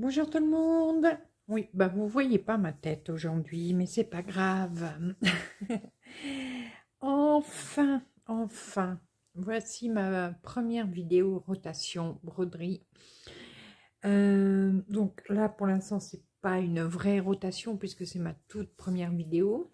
Bonjour tout le monde. Oui, bah vous voyez pas ma tête aujourd'hui, mais c'est pas grave. Enfin, voici ma première vidéo rotation broderie. Donc là, pour l'instant, c'est pas une vraie rotation puisque c'est ma toute première vidéo.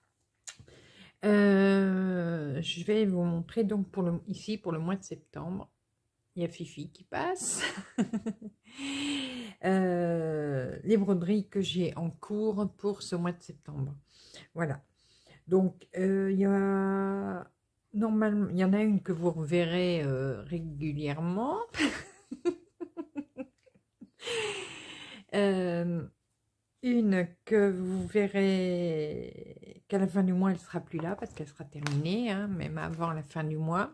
Je vais vous montrer donc ici pour le mois de septembre. Il y a Fifi qui passe. Les broderies que j'ai en cours pour ce mois de septembre. Voilà. Donc, il y a normalement, il y en a une que vous reverrez régulièrement. Une que vous verrez qu'à la fin du mois, elle sera plus là parce qu'elle sera terminée, hein, même avant la fin du mois.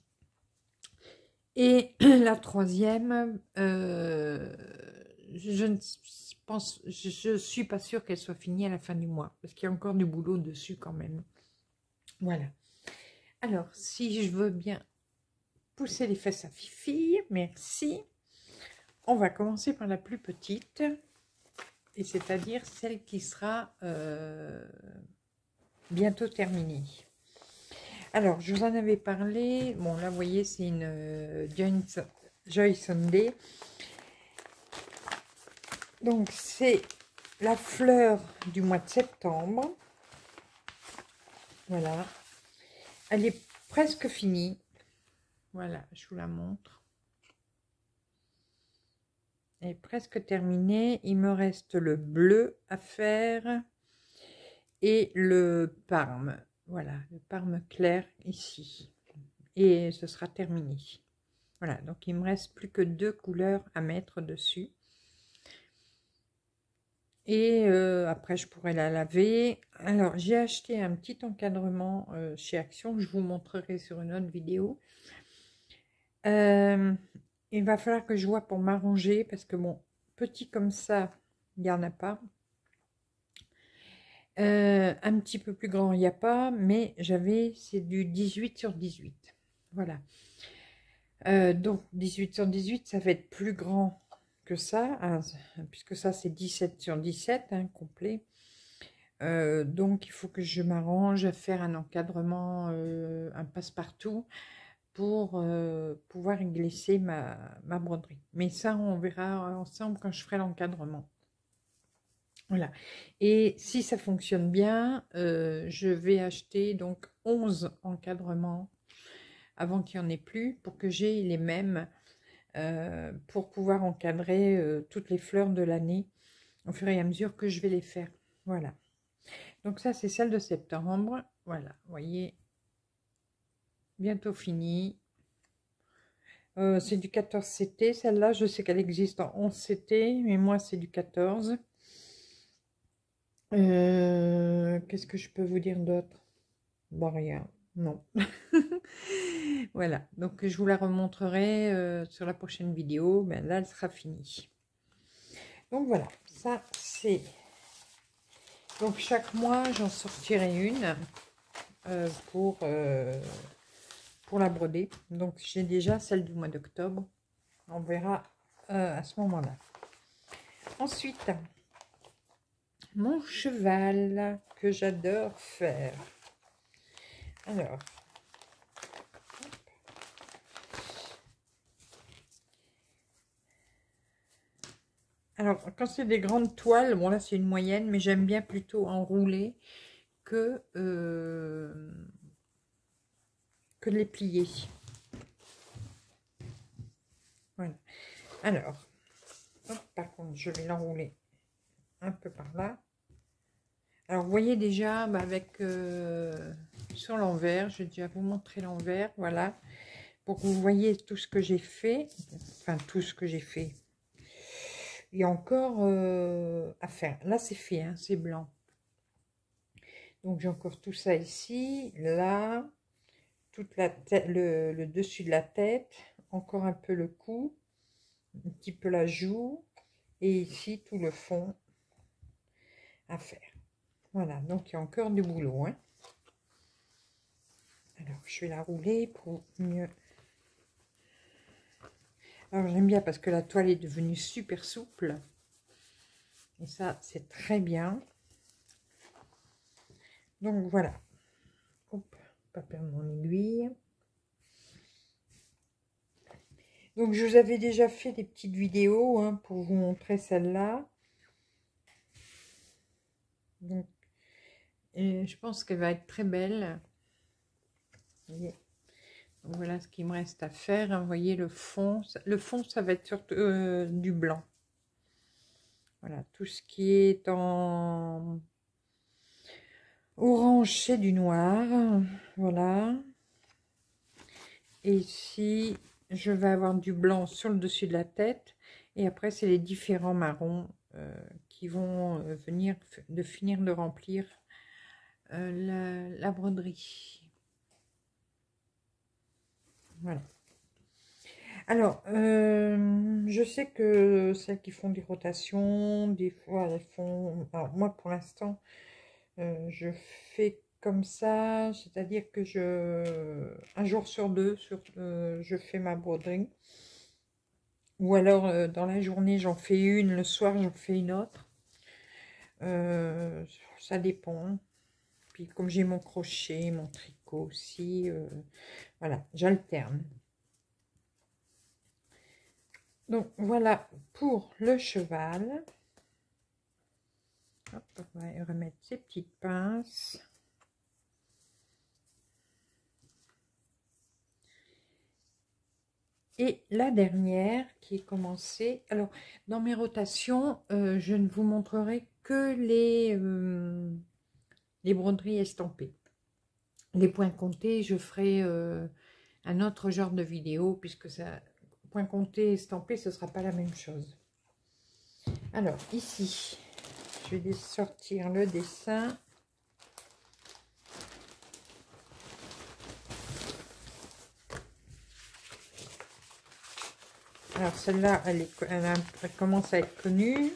Et la troisième, je suis pas sûre qu'elle soit finie à la fin du mois, parce qu'il y a encore du boulot dessus quand même. Voilà. Alors, si je veux bien pousser les fesses à Fifi, merci. On va commencer par la plus petite, et c'est-à-dire celle qui sera bientôt terminée. Alors, je vous en avais parlé. Bon, là, vous voyez, c'est une Joy Sunday. Donc, c'est la fleur du mois de septembre. Voilà. Elle est presque finie. Voilà, je vous la montre. Elle est presque terminée. Il me reste le bleu à faire et le parme. Voilà, le parme clair ici. Et ce sera terminé. Voilà, donc il me reste plus que 2 couleurs à mettre dessus. Et après, je pourrais la laver. Alors, j'ai acheté un petit encadrement chez Action. Je vous montrerai sur une autre vidéo. Il va falloir que je vois pour m'arranger. Parce que bon, petit comme ça, il n'y en a pas. Un petit peu plus grand, il n'y a pas. Mais c'est du 18 sur 18. Voilà. Donc, 18 sur 18, ça va être plus grand que ça, hein, puisque ça c'est 17 sur 17, hein, complet. Donc il faut que je m'arrange à faire un encadrement, un passe-partout pour pouvoir y glisser ma broderie. Mais ça, on verra ensemble quand je ferai l'encadrement. Voilà. Et si ça fonctionne bien, je vais acheter donc 11 encadrements avant qu'il n'y en ait plus, pour que j'ai les mêmes pour pouvoir encadrer toutes les fleurs de l'année au fur et à mesure que je vais les faire. Voilà. Donc ça, c'est celle de septembre. Voilà, vous voyez, bientôt fini. C'est du 14 CT. Celle-là, je sais qu'elle existe en 11 CT, mais moi, c'est du 14. Qu'est-ce que je peux vous dire d'autre? Bon, rien. Non. Voilà, donc je vous la remontrerai sur la prochaine vidéo. Ben, là, elle sera finie. Donc voilà, ça c'est... Donc chaque mois, j'en sortirai une pour la broder. Donc j'ai déjà celle du mois d'octobre. On verra à ce moment-là. Ensuite, mon cheval que j'adore faire. Alors, quand c'est des grandes toiles, bon là c'est une moyenne, mais j'aime bien plutôt enrouler que de les plier. Voilà. Alors, hop, par contre, je vais l'enrouler un peu par là. Alors, vous voyez déjà, avec sur l'envers, je vais déjà vous montrer l'envers, voilà, pour que vous voyez tout ce que j'ai fait, enfin tout ce que j'ai fait. Il y a encore à faire. Là, c'est fait, hein, c'est blanc. Donc, j'ai encore tout ça ici, là, toute la tête, le dessus de la tête, encore un peu le cou, un petit peu la joue, et ici, tout le fond à faire. Voilà, donc il y a encore du boulot, hein. Alors, je vais la rouler pour mieux... Alors, j'aime bien parce que la toile est devenue super souple. Et ça, c'est très bien. Donc voilà. Hop, pas perdre mon aiguille. Donc je vous avais déjà fait des petites vidéos hein, pour vous montrer celle-là. Donc je pense qu'elle va être très belle. Vous voyez. Donc, voilà ce qu'il me reste à faire. Vous voyez le fond. Le fond, ça va être surtout du blanc. Voilà, tout ce qui est en orange, c'est du noir. Voilà. Et ici, je vais avoir du blanc sur le dessus de la tête. Et après, c'est les différents marrons qui vont venir finir de remplir la broderie. Voilà. Alors, je sais que celles qui font des rotations, des fois elles font... Alors moi pour l'instant, je fais comme ça, c'est-à-dire que un jour sur deux, je fais ma broderie. Ou alors dans la journée j'en fais une, le soir j'en fais une autre. Ça dépend. Puis comme j'ai mon crochet, mon tricot aussi, voilà, j'alterne. Donc voilà pour le cheval. Hop, on va remettre ces petites pinces. Et la dernière qui est commencée. Alors, dans mes rotations, je ne vous montrerai que les broderies estampées. Les points comptés, je ferai un autre genre de vidéo, puisque ça, point compté, estampé, ce ne sera pas la même chose. Alors, ici, je vais sortir le dessin. Alors celle-là, elle commence à être connue.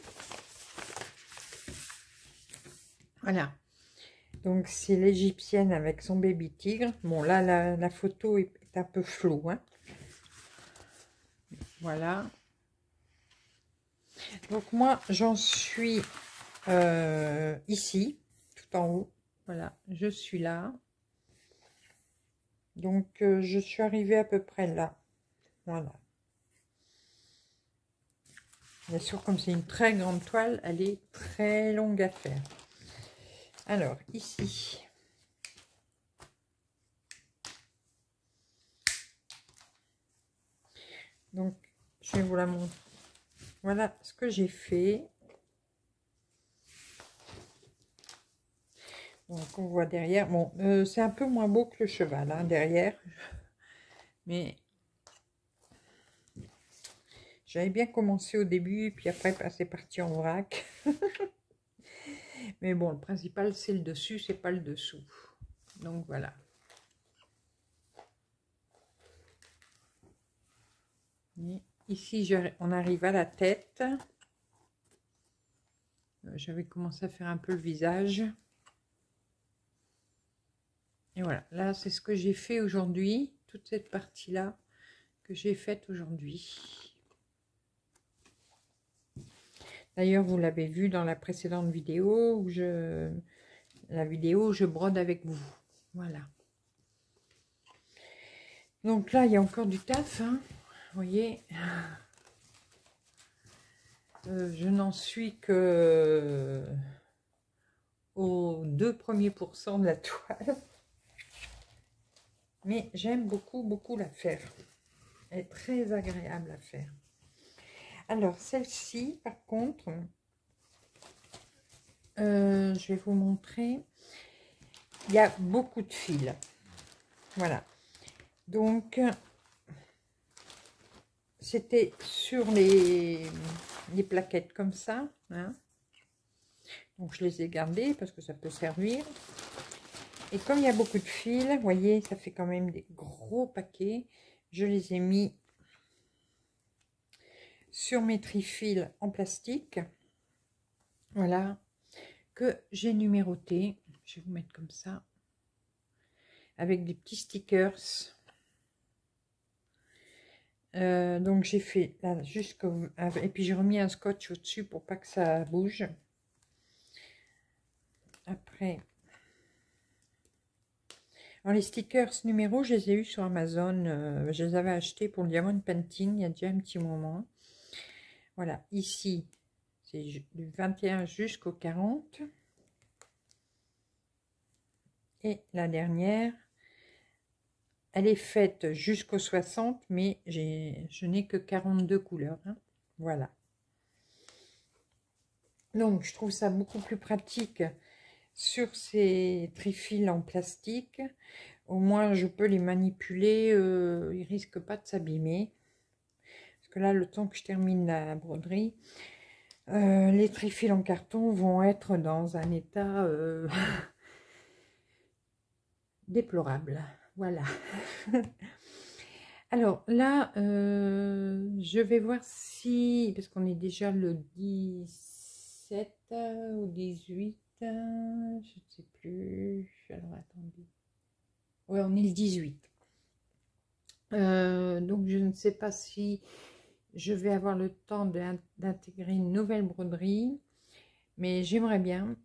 Voilà. Donc c'est l'égyptienne avec son baby tigre. Bon là, la photo est un peu floue. Hein. Voilà. Donc moi, j'en suis ici, tout en haut. Voilà, je suis là. Donc je suis arrivée à peu près là. Voilà. Bien sûr, comme c'est une très grande toile, elle est très longue à faire. Alors, ici. Donc, je vais vous la montrer. Voilà ce que j'ai fait. Donc, on voit derrière. Bon, c'est un peu moins beau que le cheval, hein, derrière. Mais j'avais bien commencé au début, puis après, c'est parti en vrac. Mais bon, le principal, c'est le dessus, c'est pas le dessous. Donc, voilà. Et ici, on arrive à la tête. J'avais commencé à faire un peu le visage. Et voilà, là, c'est ce que j'ai fait aujourd'hui. Toute cette partie-là que j'ai faite aujourd'hui. D'ailleurs, vous l'avez vu dans la précédente vidéo où je brode avec vous. Voilà. Donc là, il y a encore du taf. Hein. Vous voyez, je n'en suis que aux 2 premiers pourcents de la toile. Mais j'aime beaucoup, beaucoup la faire. Elle est très agréable à faire. Alors, celle-ci, par contre, je vais vous montrer. Il y a beaucoup de fils. Voilà. Donc, c'était sur les plaquettes comme ça. Hein. Donc, je les ai gardées parce que ça peut servir. Et comme il y a beaucoup de fils, vous voyez, ça fait quand même des gros paquets. Je les ai mis sur mes trifils en plastique. Voilà. Que j'ai numéroté. Je vais vous mettre comme ça. Avec des petits stickers. Donc j'ai fait là jusqu'au... Et puis j'ai remis un scotch au-dessus pour pas que ça bouge. Après... Alors les stickers numéros, je les ai eus sur Amazon. Je les avais achetés pour le Diamond Painting il y a déjà un petit moment. Voilà, ici, c'est du 21 jusqu'au 40. Et la dernière, elle est faite jusqu'au 60, mais je n'ai que 42 couleurs. Hein. Voilà. Donc, je trouve ça beaucoup plus pratique sur ces trifils en plastique. Au moins, je peux les manipuler. Ils ne risquent pas de s'abîmer. Parce que là, le temps que je termine la broderie, les trifils en carton vont être dans un état déplorable. Voilà. Alors là, je vais voir si, parce qu'on est déjà le 17 ou 18, je ne sais plus. Alors attendez. Ouais, on est le 18. Donc je ne sais pas si je vais avoir le temps d'intégrer une nouvelle broderie, mais j'aimerais bien.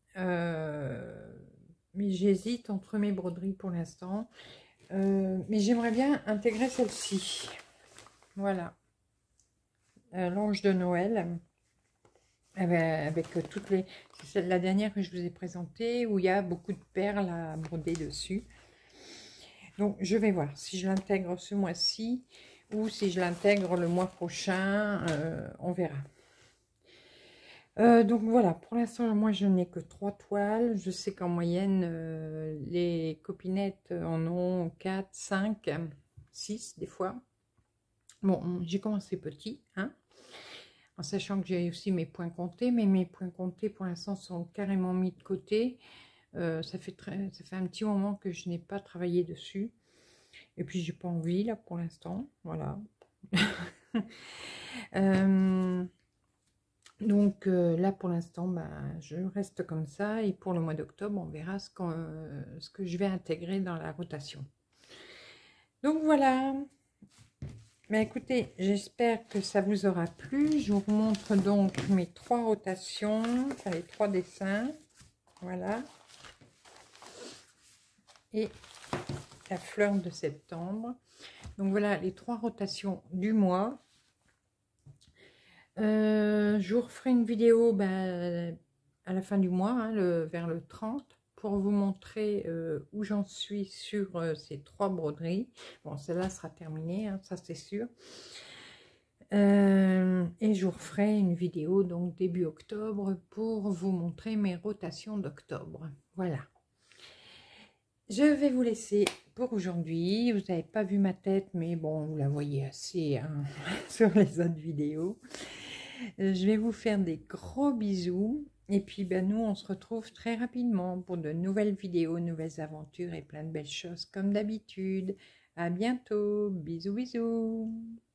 Mais j'hésite entre mes broderies pour l'instant. Mais j'aimerais bien intégrer celle-ci. Voilà. L'ange de Noël. Avec toutes les... C'est la dernière que je vous ai présentée, où il y a beaucoup de perles à broder dessus. Donc, je vais voir si je l'intègre ce mois-ci ou si je l'intègre le mois prochain. On verra. Donc voilà, pour l'instant, moi, je n'ai que 3 toiles. Je sais qu'en moyenne, les copinettes en ont 4, 5, 6 des fois. Bon, j'ai commencé petit, hein, en sachant que j'ai aussi mes points comptés, mais mes points comptés, pour l'instant, sont carrément mis de côté. Ça fait un petit moment que je n'ai pas travaillé dessus. Et puis, j'ai pas envie, là, pour l'instant. Voilà. Donc là pour l'instant bah, je reste comme ça et pour le mois d'octobre on verra ce que je vais intégrer dans la rotation. Donc voilà, mais écoutez, j'espère que ça vous aura plu. Je vous montre donc mes 3 rotations, enfin les 3 dessins, voilà, et la fleur de septembre. Donc voilà les 3 rotations du mois. Je vous referai une vidéo à la fin du mois, hein, vers le 30, pour vous montrer où j'en suis sur ces 3 broderies. Bon, celle-là sera terminée, hein, ça c'est sûr. Et je vous referai une vidéo donc début octobre pour vous montrer mes rotations d'octobre. Voilà. Je vais vous laisser pour aujourd'hui. Vous n'avez pas vu ma tête, mais bon, vous la voyez assez hein, sur les autres vidéos. Je vais vous faire des gros bisous. Et puis, nous, on se retrouve très rapidement pour de nouvelles vidéos, nouvelles aventures et plein de belles choses comme d'habitude. À bientôt. Bisous, bisous.